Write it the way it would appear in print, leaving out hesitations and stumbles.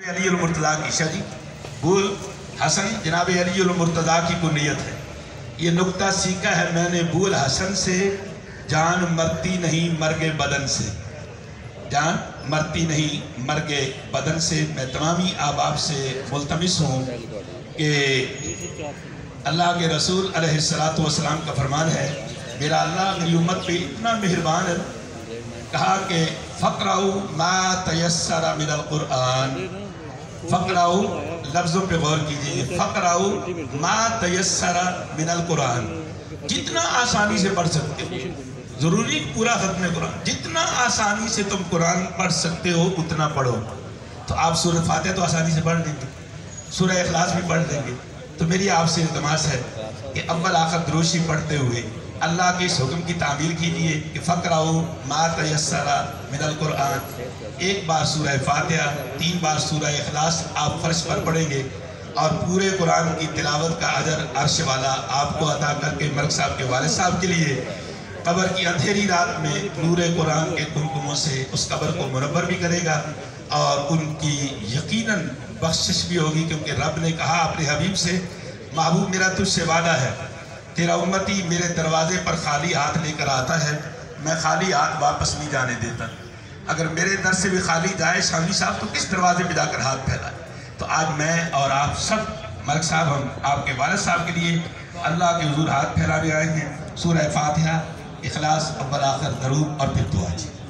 अली मुर्तज़ा की शादी बुल हसन जनाब अली मुर्तज़ा की कुनियत है। ये नुक्ता सीखा है मैंने बुल हसन से, जान मरती नहीं मर्गे बदन से, जान मरती नहीं मर्गे बदन से। मैं तमामी आबाब से मुल्तमिस हूँ कि अल्लाह के रसूल अलैहिस्सलातु वस्सलाम का फरमान है, मेरा अल्लाह मेरी उम्मत पे इतना मेहरबान है, कहा कि फ़क़राउ मा तयस्सरा मिनल कुरान। फ़क़राउ लफ्ज़ों पे गौर कीजिए, फ़क़राउ मा तयस्सरा मिनल कुरान, जितना आसानी से पढ़ सकते हो, ज़रूरी पूरा ख़त्म कुरान, जितना आसानी से तुम कुरान पढ़ सकते हो उतना पढ़ो। तो आप सूरह फातिहा तो आसानी से पढ़ लेंगे, सूरह इखलास भी पढ़ लेंगे। तो मेरी आपसे इल्तिमास है कि अव्वल आखिर दुरूशी पढ़ते हुए अल्लाह के इस हुक्म की तामील कीजिए कि फ़क़राउ मा तयस्सरा मिनल कुरान। एक बार सूरह फातिहा, 3 बार सूरह इखलास आप फर्श पर पढ़ेंगे और पूरे कुरान की तिलावत का अजर अर्श वाला आपको अता करके मलिक साहब के वालिद साहब के लिए कब्र की अंधेरी रात में नूरे कुरान के कुमकुमों से उस कब्र को मुनव्वर भी करेगा और उनकी यकीनन बख्शिश भी होगी, क्योंकि रब ने कहा अपने हबीब से, महबूब मेरा तुझसे वादा है, तेरा उम्मती मेरे दरवाजे पर खाली हाथ लेकर आता है, मैं खाली हाथ वापस नहीं जाने देता। अगर मेरे दर से भी खाली जाए शामी साहब तो किस दरवाजे पे जाकर हाथ फैलाए। तो आज मैं और आप सब मलिक साहब, हम आपके वालिद साहब के लिए अल्लाह के हुजूर हाथ फैलाने आए हैं। सूरह फातिहा, इखलास, अव्वल आखिर दरूद और फिर दुआ जी।